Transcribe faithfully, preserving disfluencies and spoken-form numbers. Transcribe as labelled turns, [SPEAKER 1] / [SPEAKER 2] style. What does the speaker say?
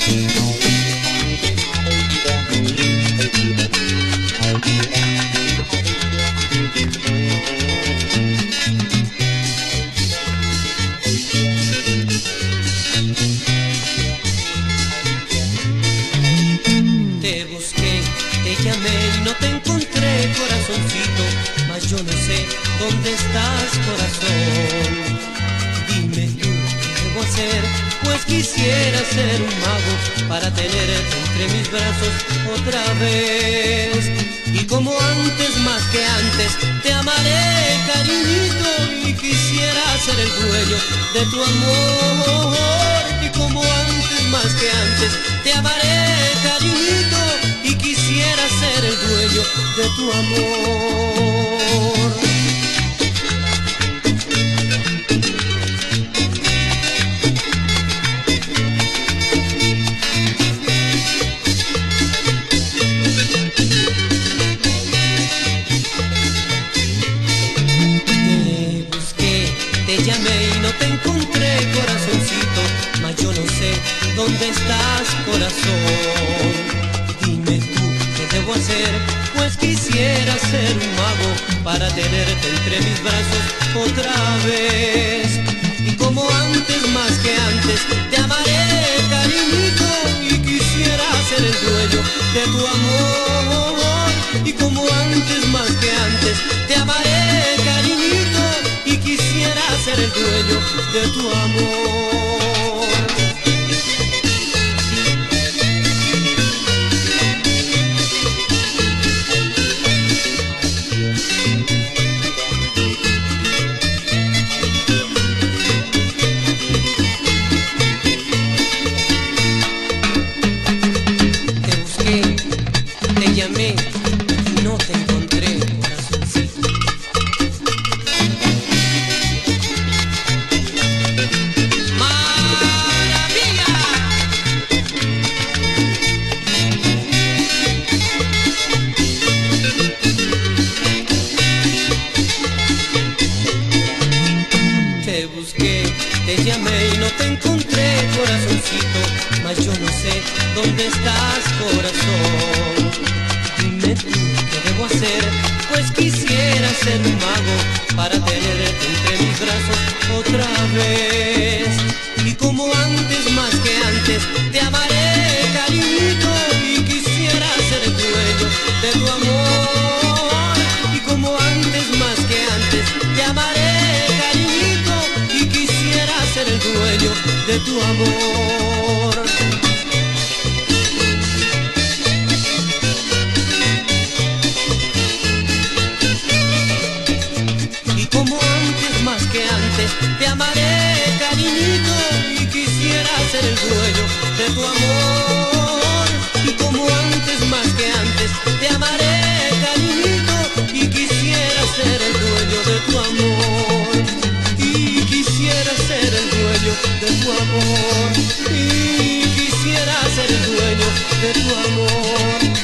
[SPEAKER 1] Te busqué, te llamé y no te encontré, corazoncito, mas yo no sé dónde estás, corazón. Dime tú qué debo hacer, pues quisiera ser un mago para tenerte entre mis brazos otra vez. Y como antes, más que antes, te amaré, cariñito, y quisiera ser el dueño de tu amor. Y como antes, más que antes, te amaré, cariñito, y quisiera ser el dueño de tu amor. Te llamé y no te encontré, corazoncito, mas yo no sé dónde estás, corazón. Dime tú qué debo hacer, pues quisiera ser un mago para tenerte entre mis brazos otra vez. Y como antes, más que antes, te amaré, cariñito, y quisiera ser el dueño de tu amor. Y como antes, más que antes, te amaré, cariñito, y quisiera ser el dueño de tu amor. Te busqué, te llamé y no te encontré, corazoncito. Te busqué, te llamé y no te encontré, corazoncito, mas yo no sé dónde estás, corazón. Dime tú qué debo hacer, pues quisiera ser un mago para tenerte entre mis brazos otra vez. Y como antes, más que antes, te amaré, cariñito, y quisiera ser el dueño de tu amor. Y como antes, más que antes, te amaré, cariñito, y quisiera ser el dueño de tu amor. Y como antes, más que antes, te amaré, cariñito, y quisiera ser el dueño de tu amor. Y como antes, más que antes, te amaré, cariñito, y quisiera ser el dueño de tu amor. Y quisiera ser el dueño de tu amor. Y quisiera ser el dueño de tu amor.